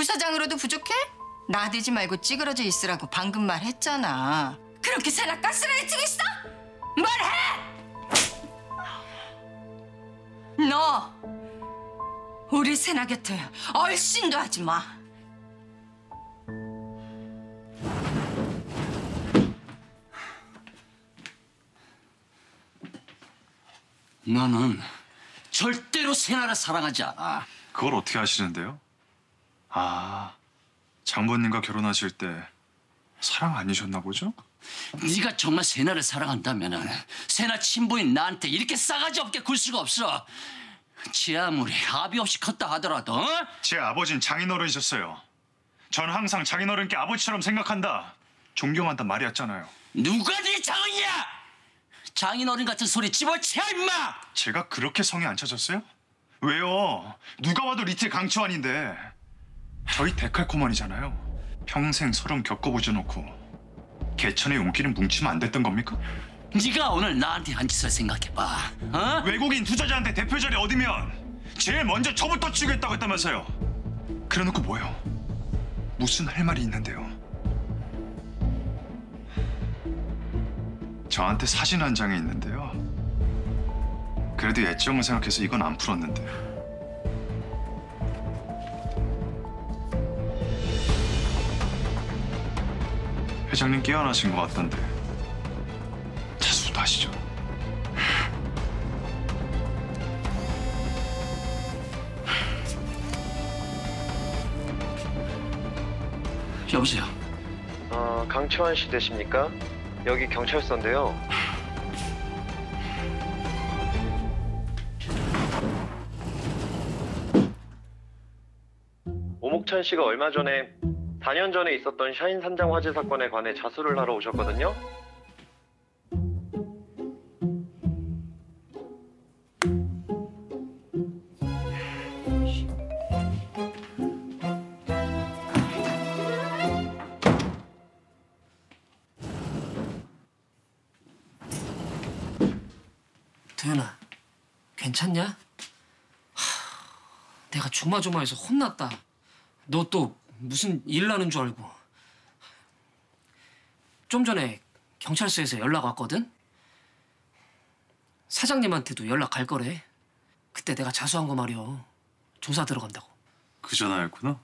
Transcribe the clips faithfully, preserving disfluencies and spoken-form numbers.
부사장으로도 부족해? 나대지 말고 찌그러져 있으라고 방금 말했잖아. 그렇게 세나 가스라에 치고 있어? 말해! 너 우리 세나 곁에 얼씬도 하지 마. 나는 절대로 세나를 사랑하지 않아. 그걸 어떻게 아시는데요? 아, 장모님과 결혼하실 때 사랑 아니셨나 보죠? 네가 정말 세나를 사랑한다면은 세나 친부인 나한테 이렇게 싸가지 없게 굴 수가 없어. 지 아무리 합의 없이 컸다 하더라도 어? 제 아버진 장인어른이셨어요. 전 항상 장인어른께 아버지처럼 생각한다, 존경한다 말이었잖아요. 누가 네 장인이야? 장인어른 같은 소리 집어치워 임마! 제가 그렇게 성에 안 차졌어요? 왜요? 누가 봐도 리틀 강치환인데. 저희 데칼코만이잖아요. 평생 서름 겪어보지 놓고 개천의 용기는 뭉치면 안 됐던 겁니까? 네가 오늘 나한테 한 짓을 생각해봐. 어? 외국인 투자자한테 대표 자리 얻으면 제일 먼저 저부터 치겠다고 했다면서요. 그래놓고 뭐요? 무슨 할 말이 있는데요? 저한테 사진 한 장이 있는데요. 그래도 애정을 생각해서 이건 안 풀었는데. 회장님 깨어나신 것 같던데 자수도 하시죠. 여보세요. 아, 강치환 씨 되십니까? 여기 경찰서인데요. 오목찬 씨가 얼마 전에 사 년 전에 있었던 샤인 산장 화재 사건에 관해 자수를 하러 오셨거든요. 도현아, 괜찮냐? 하, 내가 조마조마해서 혼났다. 너 또 무슨 일 나는 줄 알고. 좀 전에 경찰서에서 연락 왔거든? 사장님한테도 연락 갈 거래. 그때 내가 자수한 거 말이야. 조사 들어간다고. 그 전화였구나.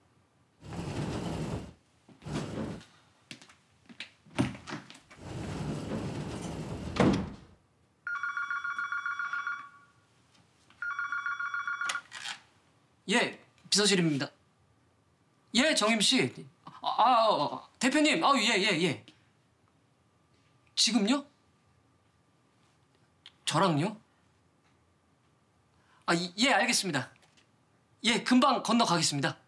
예, 비서실입니다. 예, 정임 씨. 아, 아, 아 대표님. 아, 예, 예, 예. 지금요? 저랑요? 아, 예, 알겠습니다. 예, 금방 건너가겠습니다.